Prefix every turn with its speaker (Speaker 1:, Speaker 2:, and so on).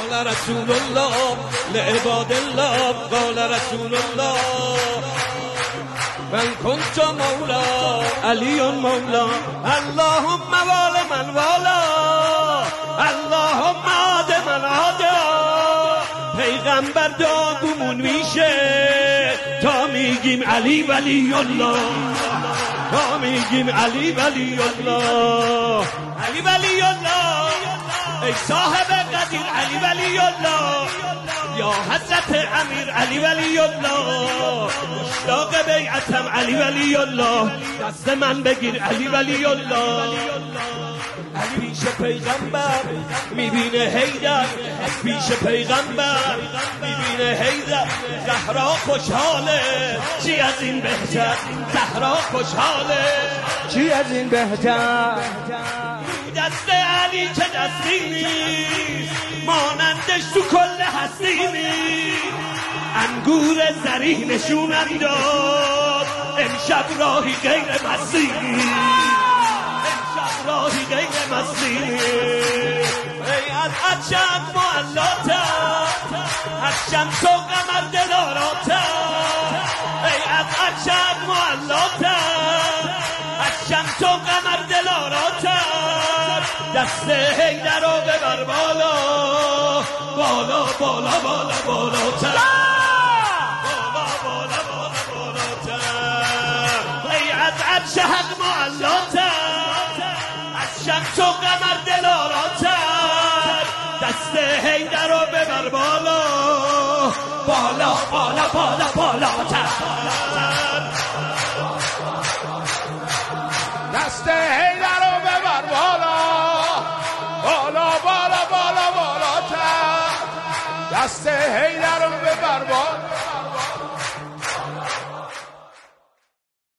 Speaker 1: قال رسول الله لعباد الله قال رسول الله من كنت مولا علی مولا اللهم وال من والا اللهم عاد من عادا پیغمبر داغمون میشه تا میگیم علی ولی الله تا میگیم علی ولی الله علی ولی الله ای صاحب قدیر علی ولی الله یا حضرت امیر علی ولی الله مشتاق بیعتم علی ولی الله دست من بگیر علی ولی الله علی پیش پیغمبر میبینه حیدر پیش پیغمبر میبینه حیدر زهرا خوشحاله چی از این بهتر زهرا خوشحاله
Speaker 2: چی از این بهتر
Speaker 1: دست علی که دستی نیست مانندش تو کل هستی نیست انگور زریح نشونم داد امشب راهی غیر مستی امشب راهی غیر مستی ای از عجب معلاتم از شمس و قمر دلاراتم ای از عجب معلاتم از شمس و قمر دلاراتم دست حیدر رو ببر بالا بالا بالا بالا بالاتر بالا بالا بالا بالاتر ای از عرش حق معلاتر از شمس و قمر دلاراتر دست حیدر رو ببر بالا بالا بالا بالا بالاتر
Speaker 2: دست حیدر رو ببر بالا بالا بالا بالا بالاتر دست حیدر رو ببر بالا